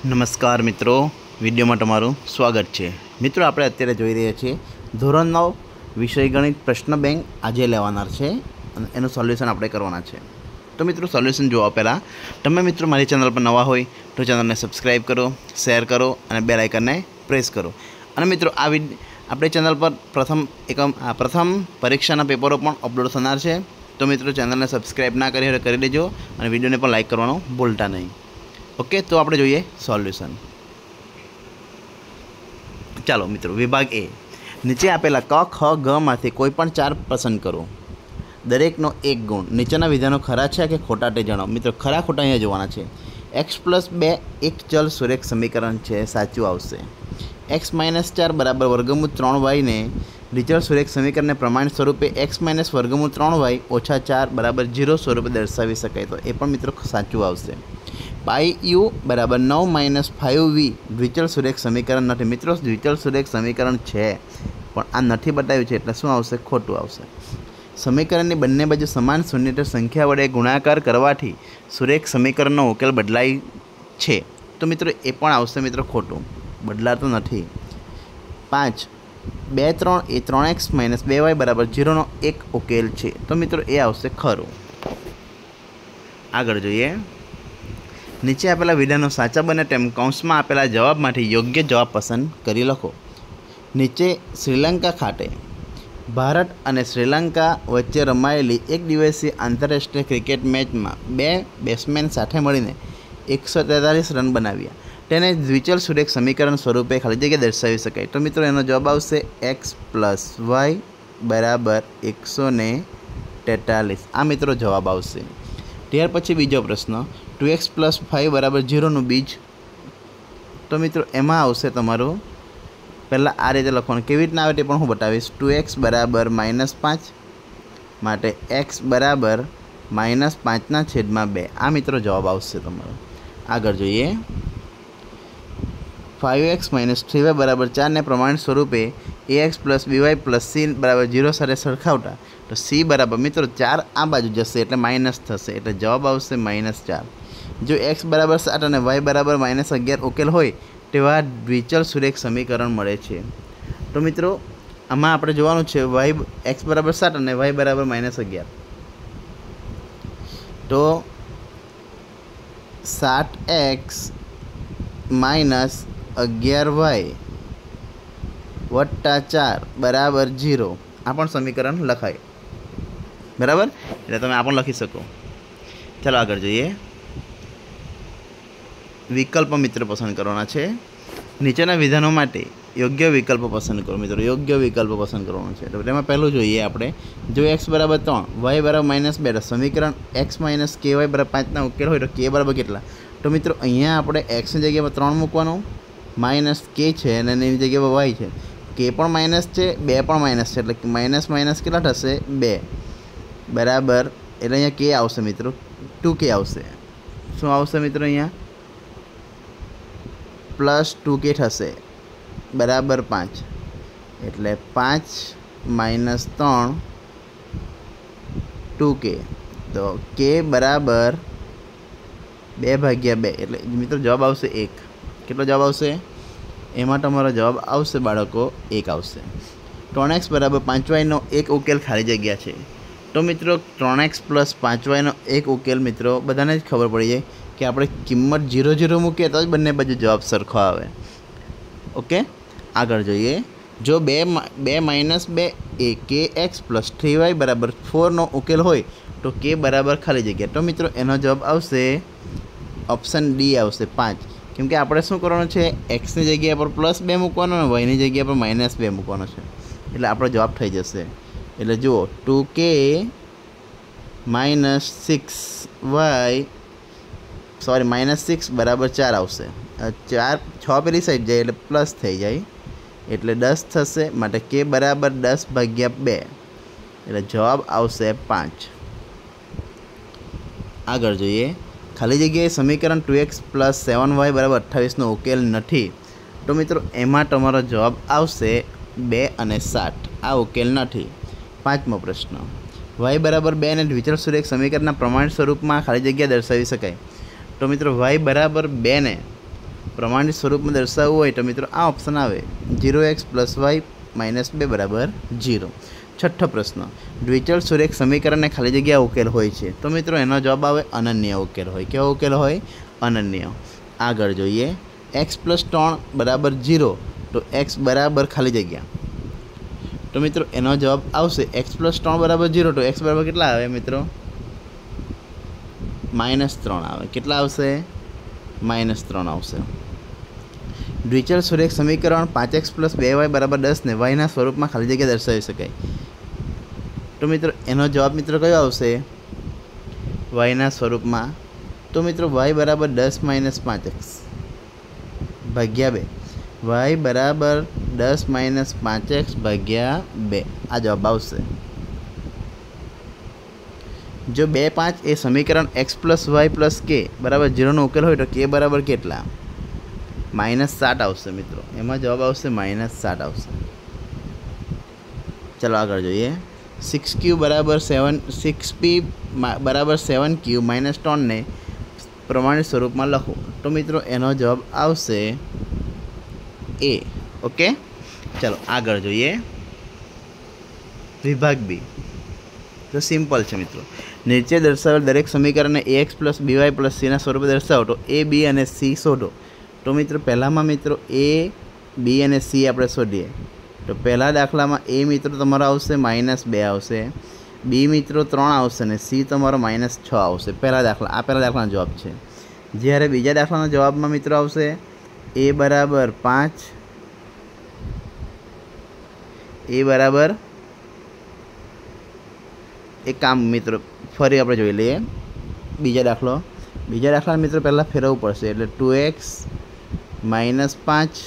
નમસ્કાર મિત્રો, વિડીયોમાં તમારું સ્વાગત છે। મિત્રો આપણે અત્યારે જોઈ રહ્યા છીએ ધોરણ 9 વિષય ગણિત પ્રશ્ન બેંક આજે લેવાનાર છે અને એનું સોલ્યુશન આપણે કરવાના છે। તો મિત્રો સોલ્યુશન જોવા પહેલાં તમે મિત્રો મારી ચેનલ પર નવા હોય તો ચેનલને સબસ્ક્રાઈબ કરો, શેર કરો અને બેલ આઇકનને પ્રેસ કરો। અને મિત્રો આપણી ચેનલ પર પ્રથમ પરીક્ષાના પેપરો પણ અપલોડ થનાર છે। તો મિત્રો ચેનલને સબસ્ક્રાઈબ ના કરી હોય કરી દેજો અને વિડીયોને પણ લાઇક કરવાનું ભૂલતા નહીં। ओके, तो આપણે જોઈએ સોલ્યુશન। ચાલો મિત્રો, વિભાગ એ નીચે આપેલા ક ખ ગ માંથી કોઈ પણ 4 પસંદ કરો, દરેકનો એક ગુણ। નીચેના વિધાનો ખરા છે કે ખોટા તે જણાવો। મિત્રો ખરા ખોટા અહીંયા જોવાના છે। x+2 એક ચલ સુરેખ સમીકરણ છે, સાચું આવશે। x-4 બરાબર વર્ગમૂળ 3y ને દ્વિચલ સુરેખ સમીકરણને પ્રમાણ સ્વરૂપે x - વર્ગમૂળ 3y ઓછા 4 બરાબર 0 સ્વરૂપે દર્શાવી શકાય, તો એ પણ મિત્રો સાચું આવશે। πu બરાબર 9 - 5v દ્વિચલ સુરેખ સમીકરણ નથી। મિત્રો દ્વિચલ સુરેખ સમીકરણ છે પણ આ નથી બતાવ્યું છે એટલે શું આવશે? ખોટું આવશે। સમીકરણની બંને બાજુ સમાન શૂન્યતર સંખ્યા વડે ગુણાકાર કરવાથી સુરેખ સમીકરણનો ઉકેલ બદલાય છે, તો મિત્રો એ પણ આવશે મિત્રો ખોટું, બદલાતું નથી। 5 2 3 એ 3x - 2y બરાબર 0 નો એક ઉકેલ છે, તો મિત્રો એ આવશે ખરું। આગળ જોઈએ, નીચે આપેલા વિધાનો સાચા બને તેમ કૌંસમાં આપેલા જવાબમાંથી યોગ્ય જવાબ પસંદ કરી લખો। નીચે શ્રીલંકા ખાતે ભારત અને શ્રીલંકા વચ્ચે રમાયેલી એક દિવસીય આંતરરાષ્ટ્રીય ક્રિકેટ મેચમાં બે બેટ્સમેન સાથે મળીને 143 રન બનાવ્યા, તેને દ્વિચલ સુરેખ સમીકરણ સ્વરૂપે ખાલી જગ્યા દર્શાવી શકાય, તો મિત્રો એનો જવાબ આવશે x+y બરાબર 143। આ મિત્રો જવાબ આવશે। ત્યાર પછી બીજો પ્રશ્ન, 2x + 5 બરાબર 0નું બીજ, તો મિત્રો એમાં આવશે તમારું પહેલાં આ રીતે લખવાનું, કેવી રીતના આવે તે પણ હું બતાવીશ। 2x બરાબર -5 માટે x બરાબર -5/2, આ મિત્રો જવાબ આવશે તમારો। આગળ જોઈએ, 5x - 3y બરાબર 4 ને પ્રમાણ સ્વરૂપે ax + by + c બરાબર 0 સાથે સરખાવતા તો c બરાબર મિત્રો 4 આ બાજુ જશે એટલે માઇનસ થશે, એટલે જવાબ આવશે -4। જો x બરાબર 7 અને y બરાબર -11 ઉકેલ હોય તેવા દ્વિચલ સુરેખ સમીકરણ મળે છે, તો મિત્રો આમાં આપણે જોવાનું છે x બરાબર 7 અને y બરાબર -11, તો 7x - 11y વત્તા 4 બરાબર 0, આ પણ સમીકરણ લખાય, બરાબર? એટલે તમે આ પણ લખી શકો। ચાલો આગળ જોઈએ, વિકલ્પ મિત્રો પસંદ કરવાના છે। નીચેના વિધાનો માટે યોગ્ય વિકલ્પ પસંદ કરો। મિત્રો યોગ્ય વિકલ્પ પસંદ કરવાનો છે, તો તેમાં પહેલું જોઈએ આપણે, જો x બરાબર 3 y બરાબર -2 તો સમીકરણ x - ky બરાબર 5 ના ઉકેલ હોય તો k બરાબર કેટલા? તો મિત્રો અહીંયા આપણે x ની જગ્યા પર 3 મૂકવાનું, માઇનસ k છે અને એની જગ્યા પર y છે, k પણ માઇનસ છે, 2 પણ માઇનસ છે, એટલે માઇનસ કેટલા થશે? 2 બરાબર, એટલે અહીંયા k આવશે મિત્રો 2k આવશે। શું આવશે મિત્રો? અહીંયા +2k થશે બરાબર 5, એટલે 5 - 3 2k, તો k બરાબર 2/2, એટલે મિત્રો જવાબ આવશે 1। કેટલો જવાબ આવશે? એમાં તમારો જવાબ આવશે બાળકો 1 આવશે। 3x બરાબર 5y નો એક ઉકેલ ખાલી જગ્યા છે, તો મિત્રો 3x + 5y નો એક ઉકેલ મિત્રો બધાને જ ખબર પડી જાય કે આપણે કિંમત 0 0 મૂકીએ તો જ બંને બાજુ જવાબ સરખો આવે। ઓકે, આગળ જોઈએ, જો 2 - 2 એ kx + 3y બરાબર 4 નો ઉકેલ હોય તો k બરાબર ખાલી જગ્યા, તો મિત્રો એનો જવાબ આવશે ઓપ્શન ડી આવશે 5, કેમ કે આપણે શું કરવાનું છે? x ની જગ્યા પર +2 મૂકવાનો અને y ની જગ્યા પર -2 મૂકવાનો છે, એટલે આપણો જવાબ થઈ જશે। એટલે જુઓ 2k -6 બરાબર 4 આવશે। 6 પેલી સાઈડ જાય એટલે પ્લસ થઈ જાય, એટલે 10 થશે, માટે k બરાબર 10/2, એટલે જવાબ આવશે 5। આગળ જોઈએ, ખાલી જગ્યાએ સમીકરણ 2x + 7y બરાબર 28 નો ઉકેલ નથી, તો મિત્રો એમાં તમારો જવાબ આવશે 2 અને 7, આ ઉકેલ નથી। પાંચમો પ્રશ્ન, y બરાબર 2 ને દ્વિચલ સુરેખ સમીકરણના પ્રમાણ સ્વરૂપમાં ખાલી જગ્યા દર્શાવી શકાય, તો મિત્રો y બરાબર 2 ને પ્રમાણિત સ્વરૂપમાં દર્શાવવું હોય તો મિત્રો આ ઓપ્શન આવે 0x + y - 2 બરાબર 0। છઠ્ઠો પ્રશ્ન, દ્વિચલ સુરેખ સમીકરણને ખાલી જગ્યા ઉકેલ હોય છે તો મિત્રો એનો જવાબ આવે અનન્ય ઉકેલ હોય। કેવો ઉકેલ હોય? અનન્ય। આગળ જોઈએ, x + 3 બરાબર 0 તો x બરાબર ખાલી જગ્યા, તો મિત્રો એનો જવાબ આવશે x + 3 બરાબર 0 તો x બરાબર કેટલા આવે મિત્રો? -3 આવે। કેટલા આવશે? -3 આવશે। દ્વિચલ સુરેખ સમીકરણ 5x + 2y બરાબર 10 ને y ના સ્વરૂપમાં ખાલી જગ્યા દર્શાવી શકાય, તો મિત્રો એનો જવાબ મિત્રો કયો આવશે? y ના સ્વરૂપમાં, તો મિત્રો y બરાબર 10 - 5x ભાગ્યા 2, y બરાબર 10 - 5x ભાગ્યા 2 આ જવાબ આવશે। જો 2, 5 એ સમીકરણ x + y + k બરાબર 0 નો ઉકેલ હોય તો k બરાબર કેટલા? -7 આવશે મિત્રો, એમાં જવાબ આવશે -7 આવશે। ચલો આગળ જોઈએ, 6q બરાબર 7 6p બરાબર 7q - 3 ને પ્રમાણિત સ્વરૂપમાં લખો તો મિત્રો એનો જવાબ આવશે A। ઓકે, ચલો આગળ જોઈએ, વિભાગ બી તો સિમ્પલ છે મિત્રો। નીચે દર્શાવેલ દરેક સમીકરણને ax + by + c ના સ્વરૂપે દર્શાવો તો a, b અને c શોધો। તો મિત્રો પહેલામાં મિત્રો a, b અને c આપણે શોધીએ તો પહેલા દાખલામાં a મિત્રો તમારો આવશે -2 આવશે, b મિત્રો 3 આવશે અને c તમારો -6 આવશે। પહેલા દાખલાનો જવાબ છે। જ્યારે બીજા દાખલાના જવાબમાં મિત્રો આવશે a બરાબર 5, a બરાબર, એક કામ મિત્રો ફરી આપણે જોઈ લઈએ બીજા દાખલા મિત્રો પહેલાં ફેરવવું પડશે, એટલે 2x - 5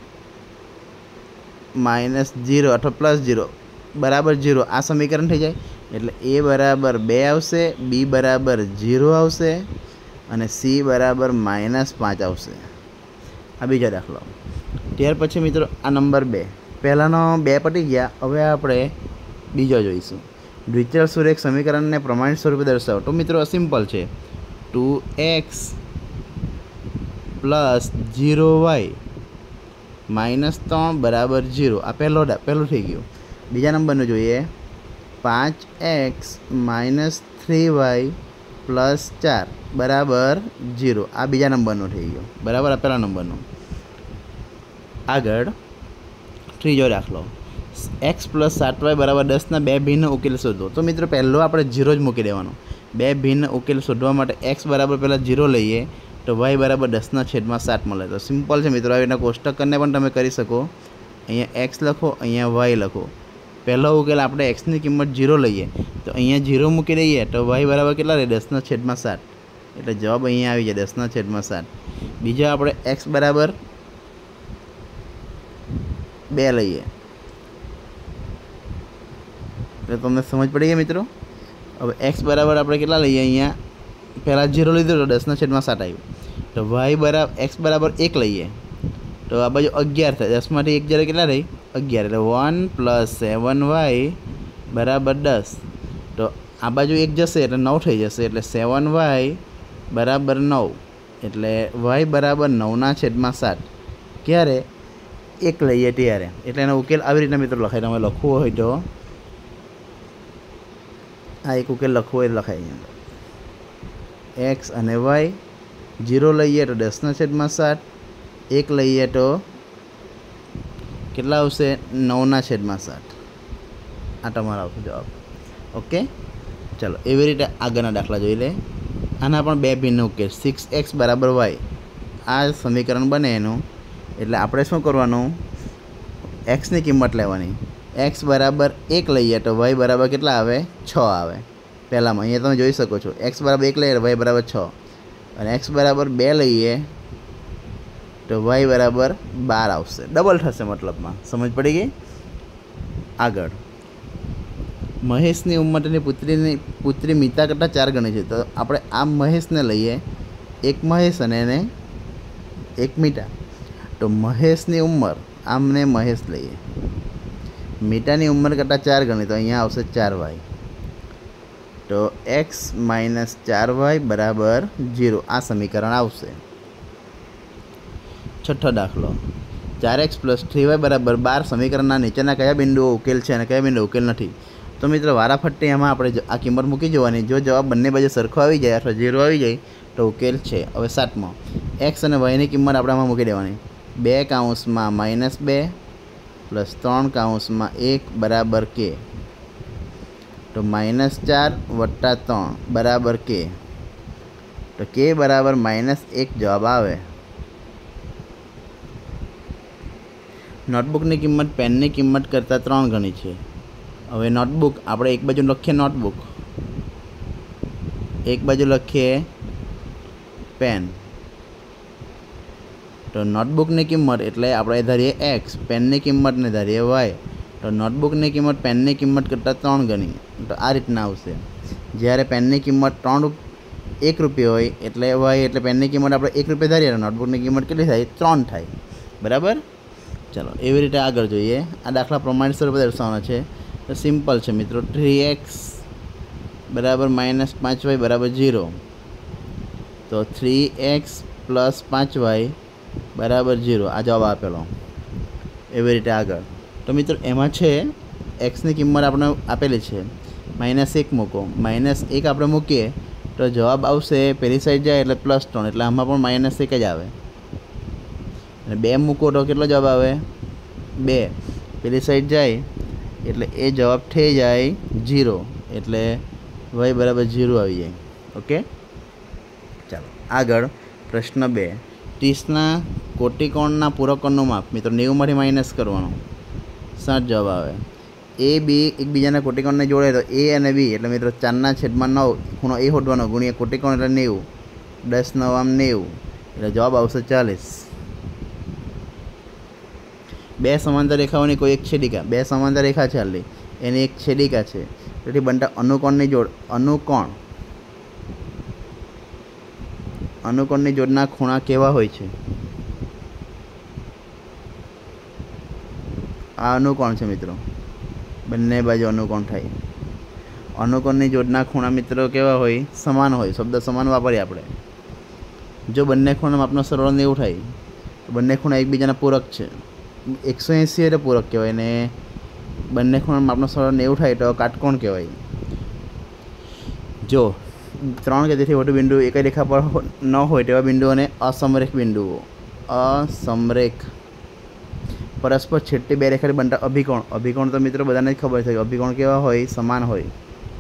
- 0 અથવા +0 બરાબર 0 આ સમીકરણ થઈ જાય, એટલે a બરાબર 2 આવશે, b બરાબર 0 આવશે અને c બરાબર -5 આવશે। આ બીજો દાખલો। ત્યાર પછી મિત્રો આ નંબર 2, પહેલાંનો 2 પતી ગયા, હવે આપણે બીજો જોઈશું। દ્વિચલ સુરેખ સમીકરણને પ્રમાણિત સ્વરૂપે દર્શાવો તો મિત્રો સિમ્પલ છે, 2x + 0y - 3 બરાબર 0 આ પહેલું થઈ ગયું। બીજા નંબરનું જોઈએ, 5x - 3y + 4 બરાબર 0 આ બીજા નંબરનું થઈ ગયું બરાબર, આ પહેલા નંબરનું। આગળ ત્રીજો દાખલો, x + 7y બરાબર 10 ના 2 ભિન્ન ઉકેલ શોધો તો મિત્રો પહેલો આપણે 0 જ મૂકી દેવાનો। 2 ભિન્ન ઉકેલ શોધવા માટે x બરાબર પહેલાં 0 લઈએ તો y બરાબર 10/7 મળે। તો સિમ્પલ છે મિત્રો, આવી રીતના કોષ્ટક કરીને પણ તમે કરી શકો। અહીંયા x લખો, અહીંયા y લખો। પહેલો ઉકેલ આપણે x ની કિંમત 0 લઈએ તો અહીંયા 0 મૂકી દઈએ તો y બરાબર કેટલા રહે? 10/7, એટલે જવાબ અહીંયા આવી જાય 10/7। બીજો આપણે x બરાબર 2 લઈએ, એટલે તમને સમજ પડી ગઈ મિત્રો। હવે x બરાબર આપણે કેટલા લઈએ? અહીંયા પહેલાં 0 લીધું તો 10/7 આવ્યું, તો y બરાબર x બરાબર 1 લઈએ તો આ બાજુ 11 થાય, 10માંથી 1 જ્યારે કેટલા રહી? 11, એટલે 1 + 7y બરાબર 10, તો આ બાજુ 1 જશે એટલે 9 થઈ જશે, એટલે 7y બરાબર 9, એટલે y બરાબર 9/7 ક્યારે? 1 લઈએ ત્યારે, એટલે એનો ઉકેલ આવી રીતના મિત્રો લખાય। તમે લખવું હોય તો આ એક ઉકેલ લખવો હોય લખાય, x અને y 0 લઈએ તો 10/7, 1 લઈએ તો કેટલા આવશે? 9/7 આ તમારો આવશે જવાબ। ઓકે, ચલો એવી રીતે આગળના દાખલા જોઈ લે। આના પણ 2 ભિન્ન ઉકેલ, 6x બરાબર y આ સમીકરણ બને એનું, એટલે આપણે શું કરવાનું? x ની કિંમત લેવાની। x બરાબર 1 લઈએ તો y બરાબર કેટલા આવે? 6 આવે। પહેલામાં અહીંયા તમે જોઈ શકો છો, x બરાબર 1 લઈએ તો y બરાબર 6, અને x બરાબર 2 લઈએ તો y બરાબર 12 આવશે, ડબલ થશે મતલબમાં। સમજ પડી ગઈ? આગળ, મહેશની ઉંમરની પુત્રી મિતા કરતાં 4 ગણી છે, તો આપણે આ મહેશને લઈએ, એક મહેશ અને એને એક મીટા, તો મહેશની ઉંમર, આમને મહેશ લઈએ, મીટાની ઉંમર કરતાં 4 ગણી તો અહીંયા આવશે 4y, તો x - 4y બરાબર 0 આ સમીકરણ આવશે। છઠ્ઠો દાખલો 4x + 3y = 12 સમીકરણના નીચેના કયા બિંદુઓ ઉકેલ છે અને કયા બિંદુઓ ઉકેલ નથી? તો મિત્રો વારાફરતી એમાં આપણે આ કિંમત મૂકી જોવાની. જો જવાબ બંને બાજુ સરખો આવી જાય અથવા 0 આવી જાય તો ઉકેલ છે. હવે 7મો x અને y ની કિંમત આપણે આમાં મૂકી દેવાની. 2 કૌંસમાં -2 + 3 કૌંસમાં 1 બરાબર k. તો -4 + 3 બરાબર k. તો k બરાબર -1 જવાબ આવે. નોટબુકની કિંમત પેનની કિંમત કરતાં 3 ગણી છે. હવે નોટબુક આપણે એક બાજુ લખીએ નોટબુક, એક બાજુ લખીએ પેન. તો નોટબુકની કિંમત એટલે આપણે ધારીએ x, પેનની કિંમતને ધારીએ y. તો નોટબુકની કિંમત પેનની કિંમત કરતાં 3 ગણી. તો આ રીતના આવશે. જ્યારે પેનની કિંમત 1 રૂપિયા હોય એટલે y એટલે પેનની કિંમત આપણે 1 રૂપિયા ધારીએ તો નોટબુકની કિંમત કેટલી થાય? 3 થાય. બરાબર. ચાલો એવી રીતે આગળ જોઈએ. આ દાખલા પ્રમાણસર દર્શાવવાનો છે. તો સિમ્પલ છે મિત્રો. 3x = -5y = 0. તો 3x + 5y = 0. આ જવાબ આપેલો. એવી રીતે આગળ. તો મિત્રો એમાં છે એક્સની કિંમત આપણે આપેલી છે -1 મૂકો. -1 આપણે મૂકીએ તો જવાબ આવશે પેલી સાઈડ જાય એટલે +3 એટલે આમાં પણ -1 જ આવે. અને 2 મૂકો તો કેટલો જવાબ આવે? 2. પેલી સાઈડ જાય એટલે એ જવાબ થઈ જાય 0 એટલે y = 0 આવી જાય. ઓકે. ચાલો આગળ પ્રશ્ન 2. 30ના કોટિકોણના પૂરકોણનું માપ. મિત્રો 90માંથી માઇનસ કરવાનું. 7 જવાબ આવે. a b એકબીજાના કોટિકોણને જોડે તો a અને b એટલે મિત્રો 4/9 ખૂણો a શોધવાનો ગુણ્યા કોટિકોણ એટલે 90. 10 9 આમ 90 એટલે જવાબ આવશે 40. 2 સમાંતર રેખાઓની કોઈ એક છેદિકા. 2 સમાંતર રેખા છે આટલી, એની એક છેદિકા છે. તેથી બનતા અનુકોણની જોડ. અનુકોણની જોડના ખૂણા કેવા હોય છે? આ અનુકોણ છે મિત્રો. બંને બાજુ અનુકોણ થાય. અનુકોણની જોડના ખૂણા મિત્રો કેવા હોય? સમાન હોય. શબ્દ સમાન વાપરીએ આપણે. જો બંને ખૂણા માપનો સરવાળો 90 થાય તો બંને ખૂણા એકબીજાના પૂરક છે. 180 એટલે પૂરક કહેવાય ને બંને ખૂણા માપનો સરવાળો 90 થાય તો કાટકોણ કહેવાય. જો 3 કે તેથી વધુ બિંદુ એક જ રેખા પર ન હોય તેવા બિંદુઓને અસમરેખ બિંદુઓ. અસમરેખ. પરસ્પર છેદતી 2 રેખાથી બનતા અભિકોણ. અભિકોણ તો મિત્રો બધાને જ ખબર છે. અભિકોણ કેવા હોય? સમાન હોય.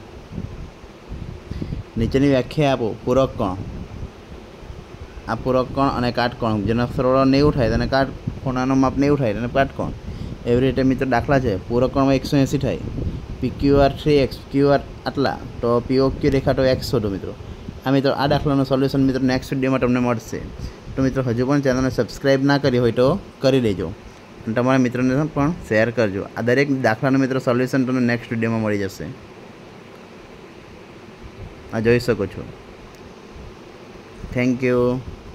નીચેની વ્યાખ્યા આપો. પૂરક કોણ. આ પૂરક કોણ અને કાટકોણ જેનો સરવાળો 90 થાય તેને ખૂણાનું માપ 90 થાય તેને કાટકોણ. એવી રીતે મિત્રો દાખલા છે. પૂરક કોણમાં 180 થાય. PQR 3x, QR આટલા તો POQ રેખા તો x શોધો મિત્રો. મિત્રો આ દાખલાનું સોલ્યુશન મિત્રો નેક્સ્ટ વિડીયોમાં તમને મળશે. તો મિત્રો હજુ પણ ચેનલને સબસ્ક્રાઈબ ના કરી હોય તો કરી દેજો અને તમારા મિત્રોને પણ શેર કરજો. આ દરેક દાખલાનું મિત્રો સોલ્યુશન તમને નેક્સ્ટ વિડીયોમાં મળી જશે. આ જોઈ શકો છો. Thank you.